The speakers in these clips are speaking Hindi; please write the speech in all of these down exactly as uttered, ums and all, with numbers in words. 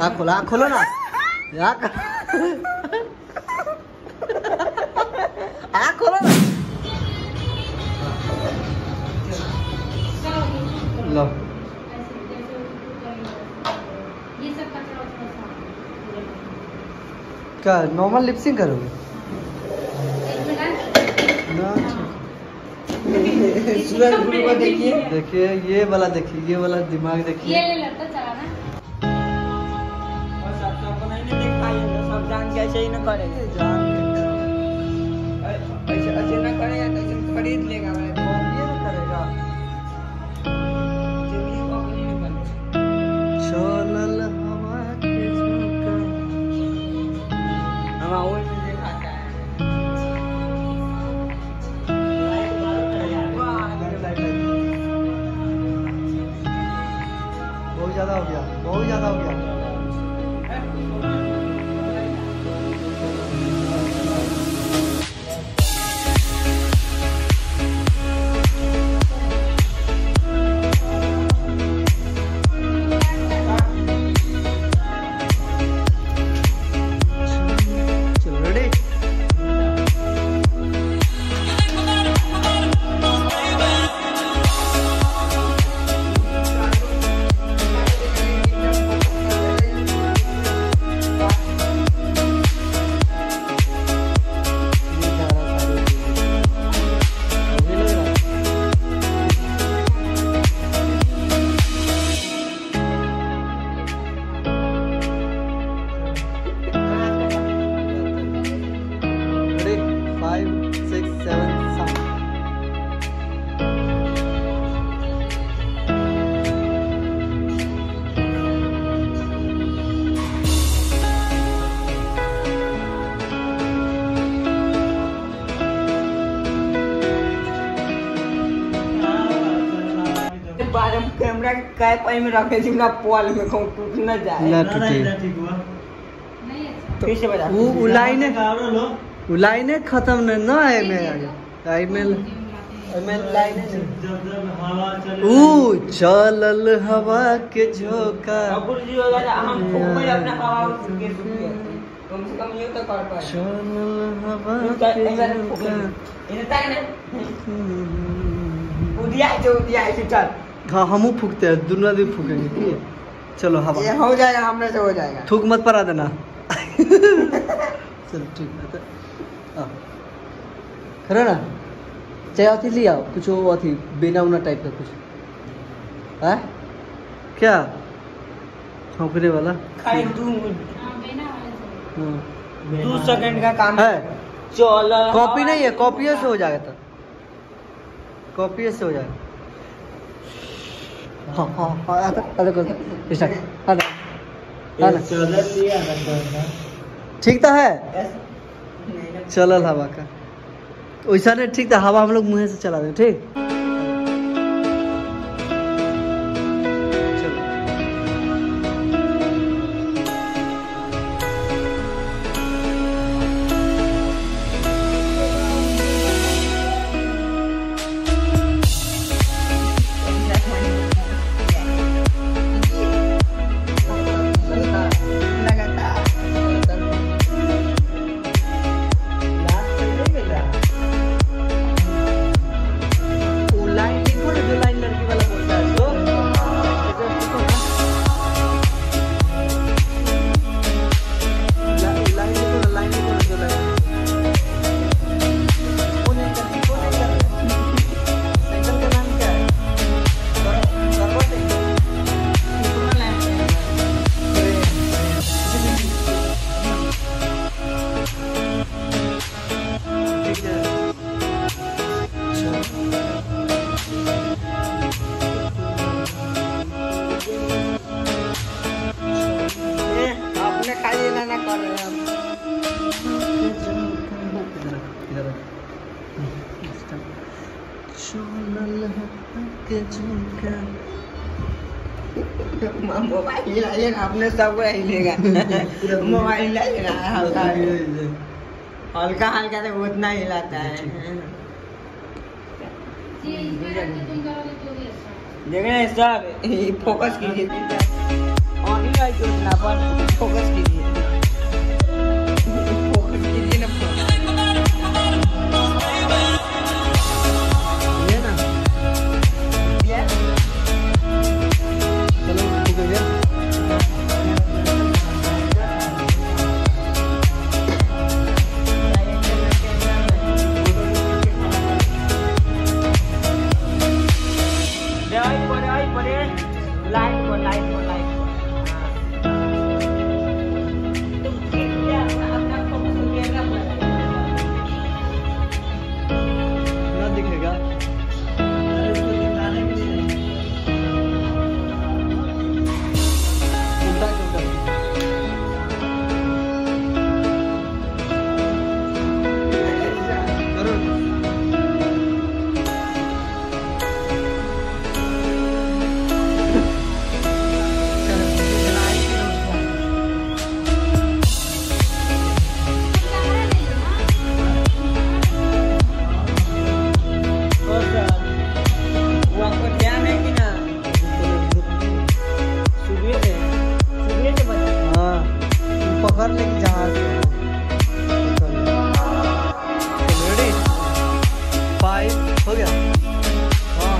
आँख खोलो, आँख खोलो ना आँख आँख खोलो ना। लो क्या नॉर्मल लिपसिंग करोगे ना? देखिए देखिए ये वाला, देखिए ये वाला दिमाग देखिए। ये ले लड़का चला ना सब सबको नहीं देखा ये सब जान के ऐसे ही ना करेगा, जान ऐसे ऐसे ना करेगा तो ऐसे खरीद लेगा भाई, ये ना करेगा। जिंदगी को अपनी नहीं बने। चलल हवा के झोंका। हम वो में दिखाता है बहुत ज्यादा हो गया, बहुत ज्यादा हो गया। कैमरा काय पाई में रखे जिनका पॉल में कहूं टूट न जाए ना टूटे। नहीं अच्छा फिर से बजा वो उलाइने उलाइने खत्म न ना है में आई में मैं लाइन ऊ चलल हवा के झोंका। अब जी होगा हम खूब में अपना हवा के सुनिए कम से कम ये तो कर पाए चलल हवा के के झोंका। इने तक ने उदिया जो उदिया ऐसे चल। हाँ हमू फूकते हैं, दोनों आदमी फूकेंगे ठीक है। चलो हवा ये हो जाएगा, हमने से हो जाएगा। थूक मत पड़ा देना। चलो ठीक है खरा ना। चाहे अथी ले आओ कुछ वो अथी बेना उना टाइप का कुछ है क्या छौंकने वाला। खाली दो हां बेना वाले से हाँ। दो सेकंड का काम है। चल कॉपी नहीं है, कॉपियों से हो जाएगा तो कॉपी से हो जाएगा। हाँ हाँ हाँ आता आता करता स्टार्ट आता आता ठीक तो है। चलल हवा का वैसा नहीं ठीक था, हवा हम लोग मुँह से चला दें ठीक। मोबाइल लाइए आपने सब लेगा मोबाइल लाइए हल्का हल्का हल्का तो उतना हिलाता है। देख रहे हैं सब फोकस कीजिए। दिखाई दो ना पर फोकस कीजिए फोकस कीजिए ना ये ना ये चलो ठीक हो गया। लाइट को लाइट को लाइट को तुम ठीक है अपना फोकस कीजिएगा ना दिखेगा इसको दिखाने के लिए उल्टा क्यों कर करो पकड़ लेंगे जहाँ से रेडी फाइव हो गया। हाँ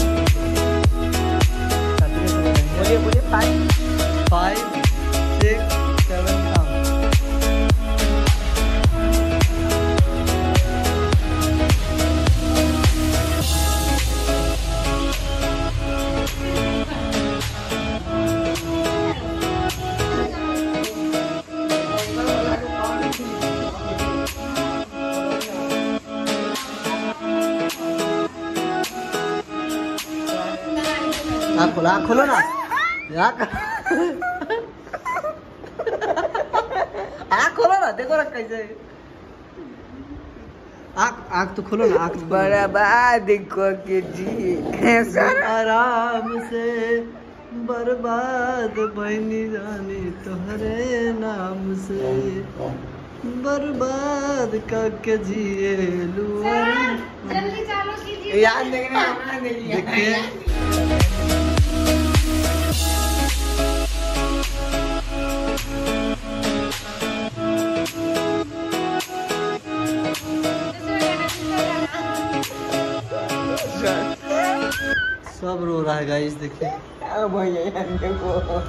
बोलिए बोलिए फाइव फाइव सिक्स सेवन काम आँख खोलो आँख खोलो ना आँख आँख खोलो ना देखो ना कैसे आँख आँख तो खोलो ना आँख बर्बाद को कीजिए सर आराम से बर्बाद बनी जानी तुम्हारे नाम से बर्बाद करके जिए लुआ जल्दी चालू कीजिए। याद देखने अपना देखिए देखिए सब रो रहा है गाइस देखिए भैया देखो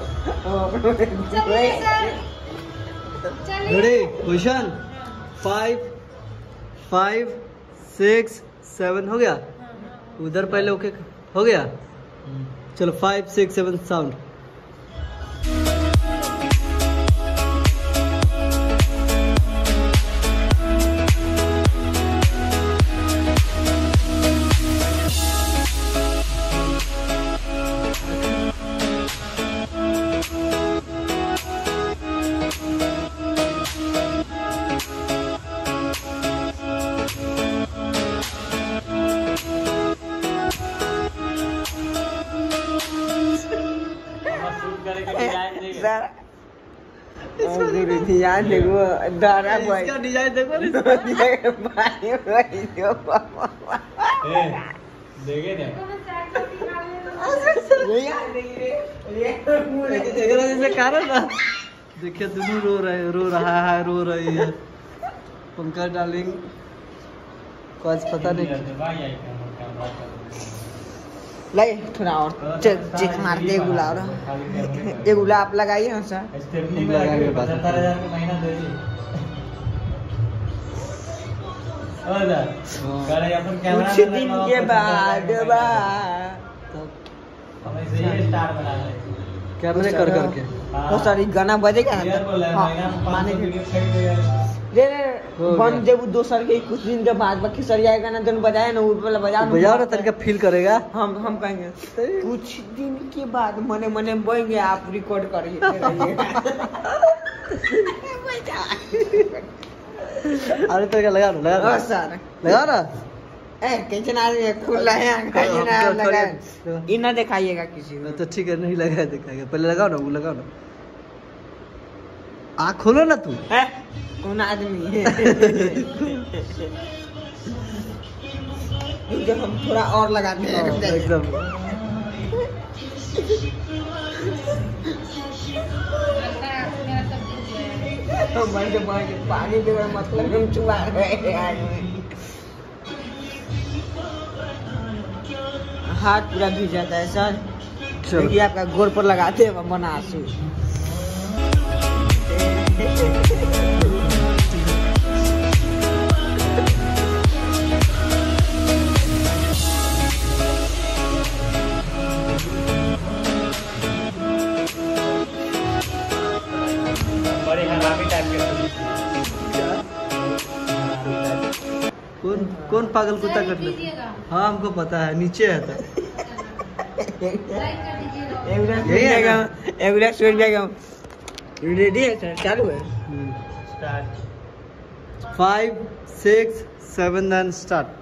चलिए सर चलिए ready question five five six seven हो गया उधर पहले ओके हो गया चलो five six seven sound sir design देखो दारा भाई इसका डिजाइन देखो ना भाई भाई देखे ना जैसे कारण ना देखिए दोनों रो रहे रो रहा है रो रही है पंकज डार्लिंग को आज पता नहीं ले थोड़ा और चेक चेक मार दे गुलाब ये गुलाब लगाइए ना सर लगाएंगे बात। पचहत्तर हजार का महीना दे दी और ना करे अपन कैमरा कुछ दिन के बाद बा हम इसे ये स्टार बना रहे हैं कैमरे कर करके वो सारी गाना बजेगा क्लियर बोल रहे हैं हाँ, महीना में माने पाँच सौ वीडियो खरीद लिया रे रे हो बन गया। जब दोसर के कुछ दिन के बाद बाकी सर जाएगा ना दोनों बजाए ना ऊपर वाला बजा बजाओ ना तरीका फील करेगा हम हम कहेंगे कुछ दिन के बाद मने मने बनेंगे आप रिकॉर्ड करिए अरे तरीका लगा लो लगा लो ओ सर लगा ना ए कैसे ना खुला है कैसे ना हाँ, लगा हाँ। ये ना दिखाइएगा किसी को तो ठीक है नहीं लगाया दिखाएगा पहले लगाओ ना वो लगाओ ना आँख खोलो ना तू है कौन आदमी है जब हम थोड़ा और लगाते हैं एकदम मन के पानी पानी के मतलब हम चुबा रहे हैं आदमी। हाथ पूरा भीग जाता है सर। देखिए आपका गोर पर लगाते हैं बनासू। बड़े हरामी टाइप के। कौन कौन पागल कुत्ता लाइक कर ले? कीजिएगा। हाँ हमको पता है, नीचे है तो लाइक कर दीजिएगा। यही है क्या? एवरेज सोच जाएगा। रेडी है सर, चालू है। Start. Five six seven nine start.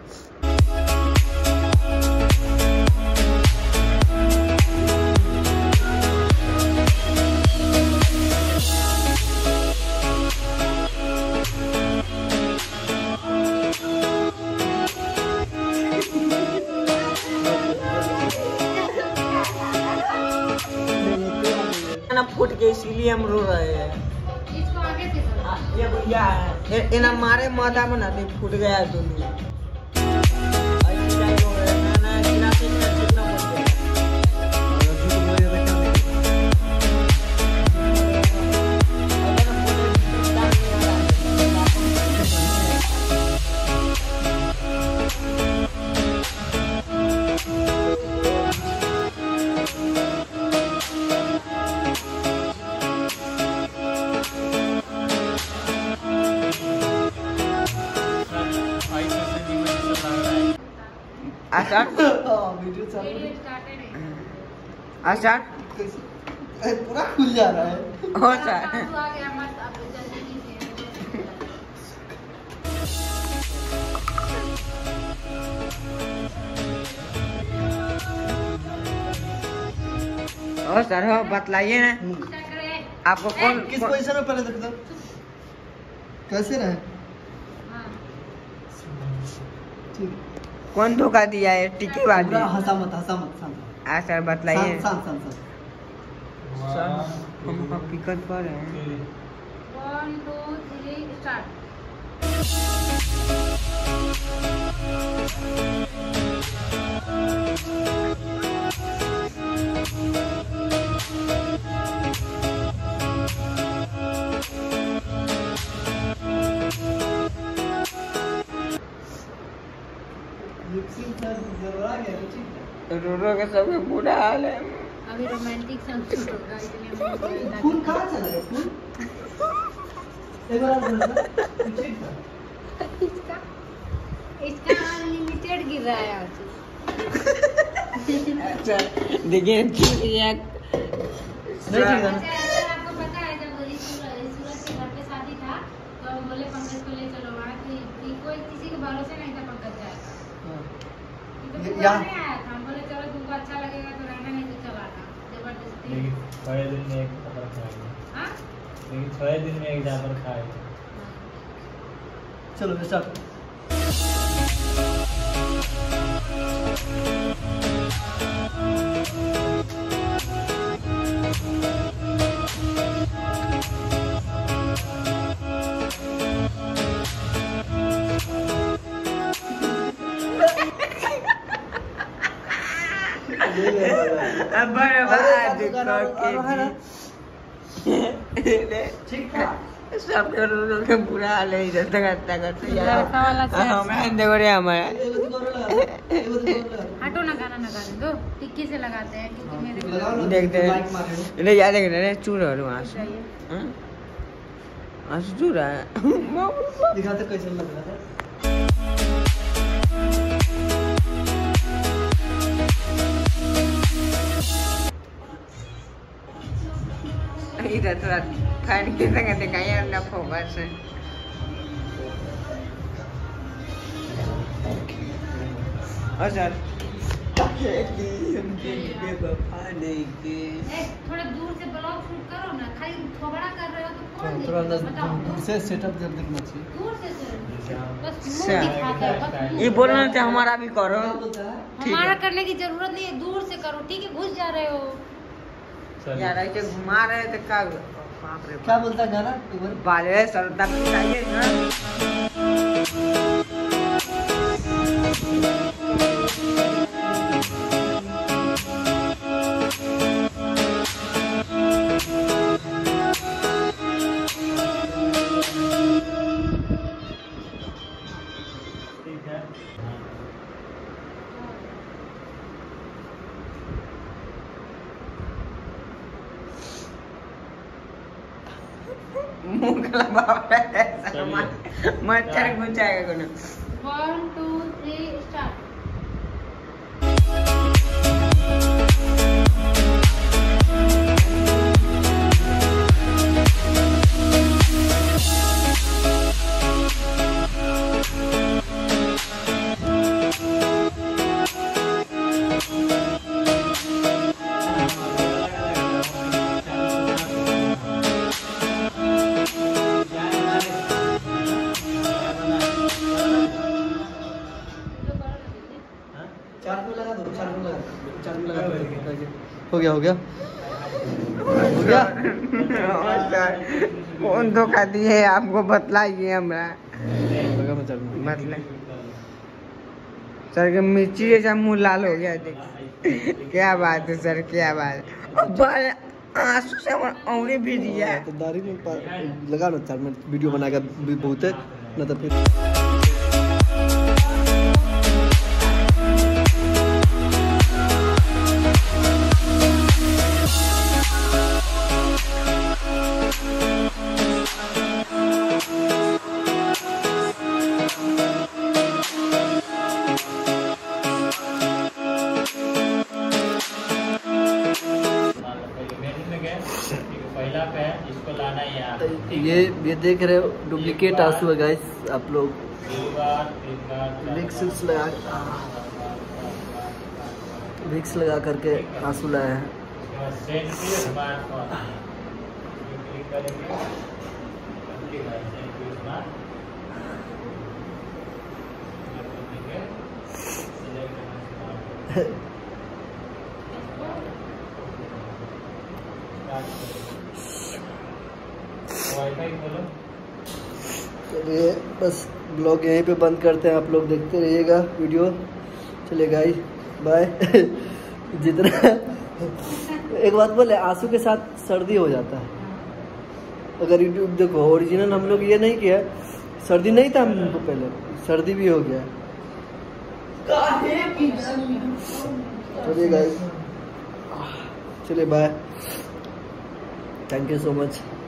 ना फूट के इसीलिए हम रो रहे हैं। इसको आगे से करो। ये भैया है ये ना मारे माथा में ना तो फूट गया है दोनों। ऐसे नहीं रो रहे हैं, ना गिरा के ना कितना फूट गया। आशा वीडियो चालू वीडियो स्टार्टेड है। आशा है। पूरा खुल जा रहा है। हो सर आंसू आ गया मत अब जल्दी कीजिए। और सर हो बतलाइए ना टकरे। आपको कौन किस कौन- पोजीशन में पहले देख दो कैसे रहे। हाँ। ठीक कौन धोखा दिया है टिके वाली? पूरा हंसा मत हंसा मत शांत आ सर बतलाइए। शांत शांत शांत। सर हम हकीकत पर हैं। One two three start. रो रो के सबके बुरा हाल है। अभी रोमांटिक सॉन्ग शूट होगा इसलिए हम लोग खून कहाँ चला गया खून? एक बार और बोलना। ठीक था। इसका इसका अनलिमिटेड गिर रहा है आंसू। अच्छा देखिए ठीक है। नहीं ठीक था। अच्छा ऐसा आपको पता है जब सूरज सूरज के घर पे शादी था तो हम बोले पंकज को ले चलो वहाँ की कि कोई किसी के भरोसे नहीं था पंकज जाएगा। तो ये- बुआ यहाँ- नहीं आया था हम बोले चलो तुमको अच्छा लगेगा तो रहना नहीं तो चला था जबरदस्ती। लेकिन छह दिन में एक जाकर खाएंगे। हाँ? लेकिन छह दिन में एक जाकर खाएंगे। चलो स्टार्ट। अब बर्बाद ठीक था। सब रो रो के बुरा हाल है इधर तक आता करते लड़का वाला से- हमें देखो रे हमारा एगो तो करो लगा, एगो तो करो लगा। हटो ना गाना लगा दे दो टिक्की से लगाते हैं क्योंकि मेरे लगाओ ना, देखते लाइक मारे हो। हैं। नहीं याद देख रहे चूर और वहाँ से चाहिए। हाँ चूर है। दिखाते कैसे लग रहा था। इधर थोड़ा फैन की तरह दिखाइए अपना फोकस है। और सर ए, थोड़ा दूर से ब्लॉग शूट करो ना खाली थोबड़ा कर रहे हो तो कौन थोड़ा देखेगा? बताओ दूर से सेटअप जब देखना चाहिए। दूर से से बस अच्छा। मुंह दिखाते हो बस मुंह। ये बोलना चाहिए हमारा भी करो। क्या बोलता है? ठीक हमारा है। करने की जरूरत नहीं है दूर से करो ठीक है घुस जा रहे हो। चलिए। यार ऐसे घुमा रहे थे क्या बाप रे क्या बोलता है गाना एक बार? बाले सरदार चाहिए ना। ठीक है मुंह का बाप रे मच्छर घुस जाएगा कोनो। One two three start. चार में लगा दो, चार में लगा दो, चार में लगा दो। हो गया हो गया हो गया। सर कौन धोखा दिए आपको बतलाइए हमरा। लगा मैं चार में। मतलब सर के मिर्ची जैसा मुंह लाल हो गया देख। क्या बात है सर क्या बात है। बड़े आंसू से औंगली भी दिया। तो दाढ़ी में पा- लगा ना चार मिनट वीडियो बनाएगा भी बहुत है ना तो फिर पहला पे इसको लाना है यहाँ। ये ये देख रहे हो डुप्लीकेट आंसू है गाइस आप लोग। विक्स विक्स लगा विक्स लगा करके आंसू लाए हैं। चलिए बस ब्लॉग यहीं पे बंद करते हैं। आप लोग देखते रहिएगा वीडियो। चलिए गाइस बाय। जितना एक बात बोले आंसू के साथ सर्दी हो जाता है। अगर यूट्यूब देखो ओरिजिनल हम लोग ये नहीं किया, सर्दी नहीं था हमको पहले, सर्दी भी हो गया। चलिए गाइस चलिए bye. Thank you so much.